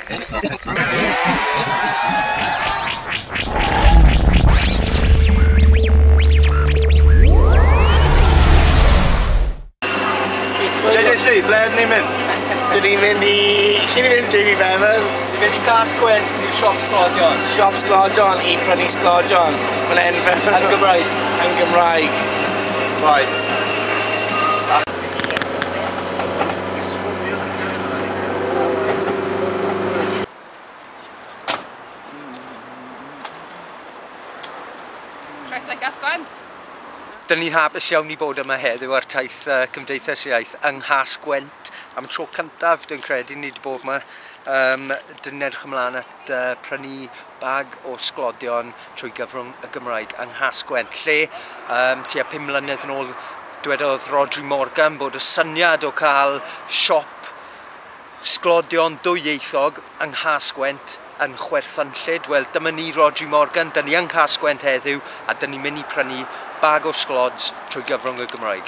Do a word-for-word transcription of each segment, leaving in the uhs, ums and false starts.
J J C, ble ydyn ni'n mynd? Dyn ni'n mynd i... Cyn i'n mynd J B Bevan. Ni'n mynd i Cas-gwent i'r siop sglodion. Siop sglodion i prynu sglodion. Mae'n enfawr. Yn Gymraeg. Yn Gymraeg. Right. Croeso i Cas-gwent. Dyn ni'n hapus iawn i bod yma heddiw ar taith uh, Cymdeithas Iaith yng Nghas-gwent. Am y tro cyntaf, dwi'n credu ni wedi bod yma. Um, dyn ni'n edrych ymlaen at uh, prynu bag o sglodion trwy gyfrwng y Gymraeg yng Nghas-gwent. Lle, um, tua pum mlynedd yn ôl, dywedodd Rodri Morgan bod y syniad o cael siop sglodion dwyieithog yng Nghas-gwent yn Chwerthynllyd. Wel, dyma ni Rodri Morgan, dyn ni yng Nghas-gwent heddiw a dyn ni'n mynd i prynu bag o sglods trwy gyfrwng y Gymraeg.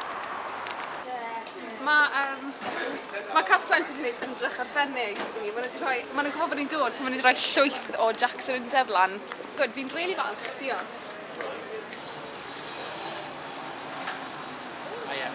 Mae um, ma Cas-gwent wedi gwneud yn drach arbennig. Maen nhw'n gwybod bod ni'n dod, so maen nhw wedi rhoi llwyth o Jackson yn Devlan. Good, fi'n rili falch, diolch. Oh, yeah.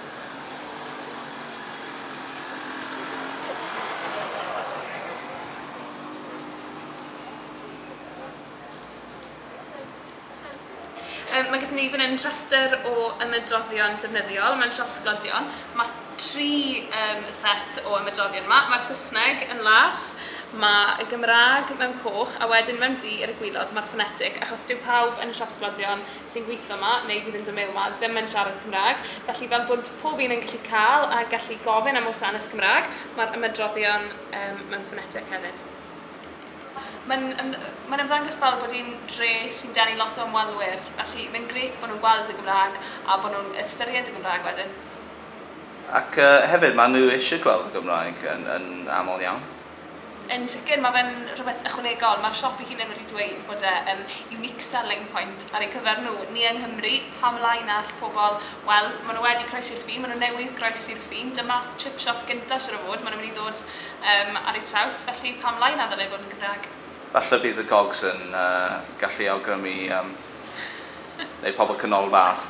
Um, mae gyda ni fan hyn rhestr o ymedroddion defnyddiol mewn siop sglodion. Mae tri um, set o ymedroddion yma. Mae'r Saesneg yn las, mae y Gymraeg mewn coch, a wedyn mewn du ar y gwylod mae'r phonetic, achos dyw pawb yn y siop sglodion sy'n gweithio yma, neu fydd yn dod mewn yma, ddim yn siarad Cymraeg. Felly fel bod pob un yn gallu cael a gallu gofyn am wasanaeth Gymraeg, mae'r ymedroddion um, mewn phonetic hefyd. Mae'n ma ymddangos fel bod hi'n dre sy'n denu lot o ymwelwyr, felly mae'n gret bod nhw'n gweld y Gymraeg a bod nhw'n ystyried y Gymraeg wedyn. Ac uh, hefyd, maen nhw eisiau gweld y Gymraeg yn, yn aml iawn? Yn sicr, mae fe'n rhywbeth ychwanegol. Mae'r siop i hunain wedi dweud bod e'n um, unique selling point ar ei cyfer nhw. Ni yng Nghymru, pam lai na all pobl, wel, maen nhw wedi croesi'r ffin, maen nhw newydd croesi'r ffin. Dyma chip shop gyntaf sy'n fod, maen nhw'n mynd i ddod um, ar ei traws, felly pam lai na ddylai fod yn Gymraeg. Falle bydd y gogs yn uh, gallu awgrymu um, neu pobl cynol fath.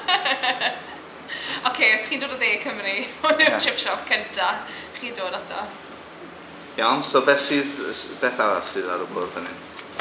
Oce, okay, os chi'n dod o dde Cymru, hwn yw'r chip shop cyntaf, chi'n dod ato. Iawn, so beth sydd, beth arall sydd ar y bwrdd yn un?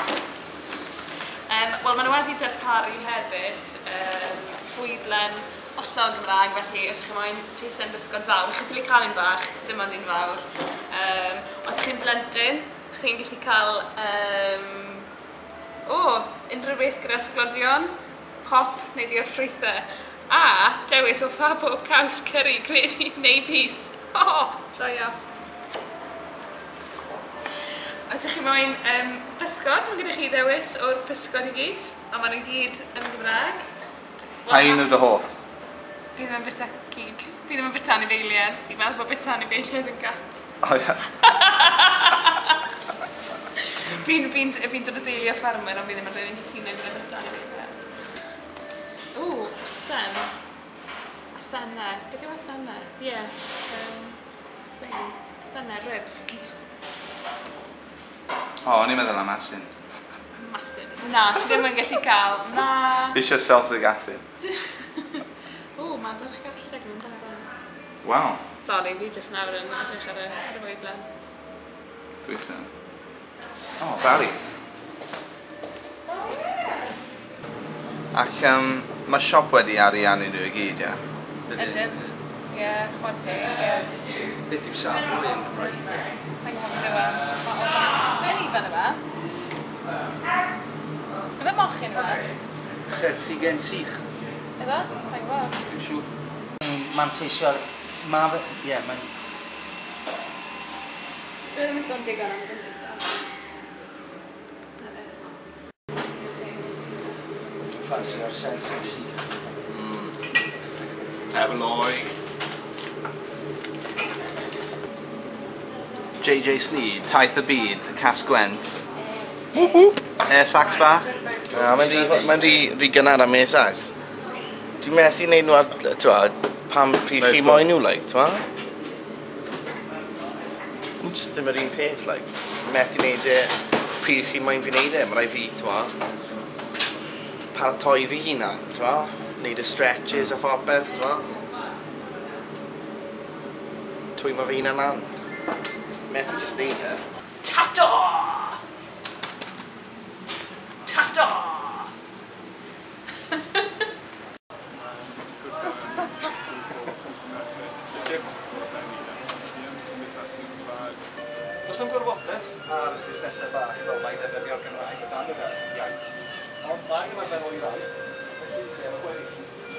Um, Wel, maen nhw wedi darparu hefyd um, bwydlen hollol Gymraeg, felly os chi'n moyn teisen bysgod fawr, chi'n ffili cael un bach, dim ond un fawr. Um, os chi'n blentyn, chi'n gallu cael um, o, unrhyw beth gyda sglodion, pop neu ddiwrffrwythau, a dewis o ffa bob caws curry, credu neu pys. O, joio! Os ydych chi'n moyn um, bysgod, mae gyda chi ddewis o'r bysgod i gyd, a maen nhw'n gyd yn Gymraeg. Pa un o'r hoff? Fi ddim yn bita cig. Fi ddim yn bita anifeiliad. Fi'n meddwl bod bita anifeiliad yn gat. O ia. Fi'n fi fi dod o deulu o ffarmwyr, ond fi ddim yn rhaid i'n cytuno gyda bita anifeiliad. Ww, asen. Asennau. Beth yw asennau? Ie. Yeah. Um, thing. Asennau, ribs. O, o'n i'n meddwl am asin. Masin. Na, ti ddim yn gallu cael. Na. Fi eisiau Celtic asin. O, mae'n dod eich garlleg nhw'n dda. Waw. Sorry, fi jyst nawr yn edrych ar y, ar y fwydlen. Gweithio. O, Barry. Ac um, mae siop wedi ariannu nhw i gyd, ia? Ydyn. Ie, chwarter, ie. Beth yw saff o yn Cymraeg? Sa'n gwybod yw e. Mae'n ifan yma. Yma moch yn yma. Sersi gen sych. Yma? Sa'n gwybod. Dwi'n siŵr. Mae'n teisio... Ma fe... Ie, mae'n... Dwi ddim yn sôn digon am y gyndydd. Ffansi o'r sersi sych. Efalloi. J J C, Taith y Byd, Cas-gwent. Air sacs bach? Na, mae'n rhi gynnar am air sacs. Dwi'n methu wneud nhw ar, ti'n pam pryd chi moyn nhw, like, ti'n Just ddim yr un peth, like, methu wneud e pryd chi moyn fi wneud e, mae rai fi, twa, paratoi fi hunan, twa, wneud y stretches a phopeth, twa. Twymo fi hunan lan. Methu just wneud e. Tato! Tato! Does dim gorfodaeth ar busnesau bach fel mae'n defnyddio'r Gymraeg o dan y iaith. Ond mae'n ymarfer o'i rai. Felly, lle mae gweddill.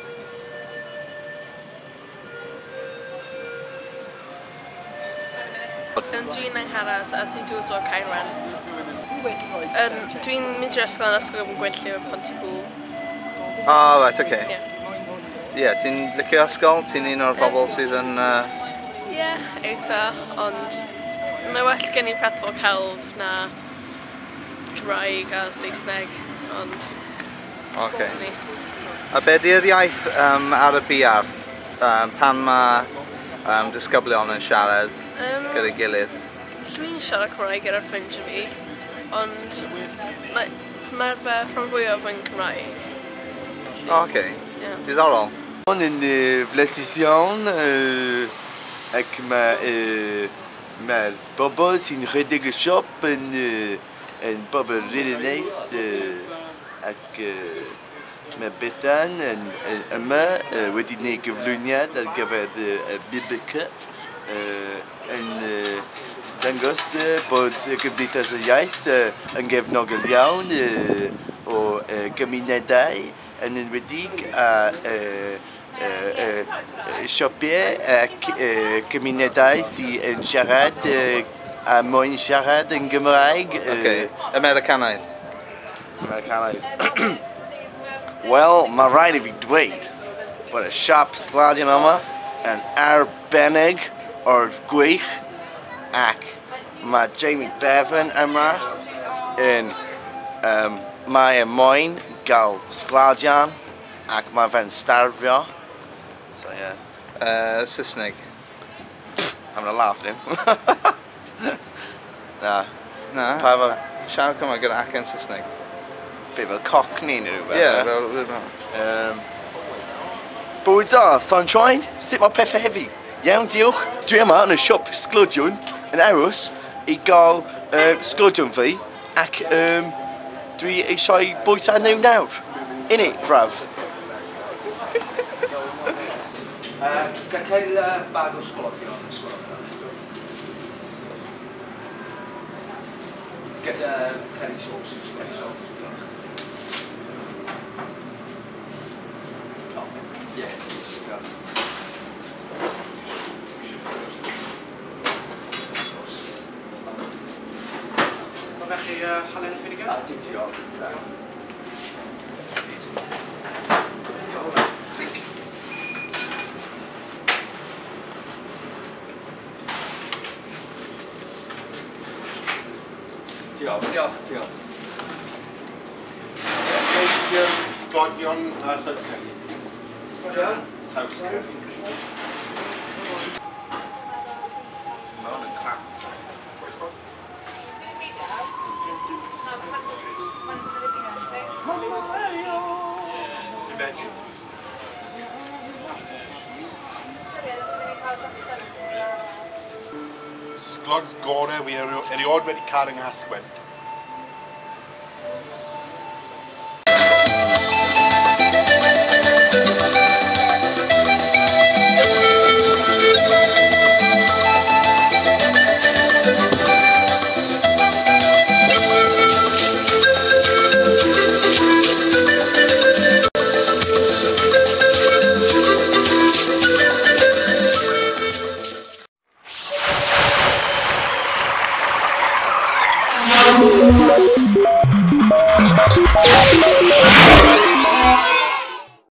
Dwi'n angharas a dwi'n dod o'r Cas-gwent. Dwi'n mynd i'r ysgol yn ysgol yn gweithio yn Pontypool. Oh, right, okay. Ie. Ie, ti'n licio ysgol? Ti'n un o'r bobl sydd yn... Ie, eitha, ond mae well gen i peth fel celf na Cymraeg a Saesneg, ond... Okay. A be di'r iaith um, ar y buarth um, pan mae um, disgyblion yn siarad Um, gyda'i gilydd? Dwi'n siarad Cymraeg gyda'r ffrindiau fi, ond mae mae'r fe rhan fwyaf yn Cymraeg. O, okay. Ie. Diddorol. On yn flesus iawn ac mae mae'r bobl sy'n rhedeg y siop yn yn bobl rili neis ac mae Bethan yn yma wedi gwneud gyflwyniad ar gyfer y biblica yn dangos bod Cymdeithas y Iaith yn gefnogol iawn o gymunedau yn enwedig a siopiau ac gymunedau sy'n yn siarad a moyn siarad yn Gymraeg. Okay. Americanaidd. Americanaidd. Wel, mae rhaid i fi dweud bod y siop sglodion yma yn arbennig o'r gwych ac mae Jamie Bevan yma yn um, mae e moyn gael sglodion ac mae fe'n starfio. So yeah. Uh, Saesneg. I'm gonna laugh at him. Na. Na? Pa fo? Siarad Cymraeg gyda acen Saesneg. Be fel cockney neu rhywbeth? Ie, fel rhywbeth. Um, Bwyd da, sunshine, sut mae pethau hefi? Iawn, diolch. Dwi yma yn y siop sglodion yn aros i gael uh, sglodion fi ac um, dwi eisiau bwyta nhw nawr. Inni, braf. Da cael bag o sglodion. Gyda curry sauce. Curry sauce. Yeah, it's got... Mae chi halen yn ffynig? A dim diolch. Diolch. Diolch. Diolch. Sgodion a saws curry. Saws curry. Mae'n yn crap. Sglods gorau wi erioed wedi cael yng Nghas-gwent. Thank you.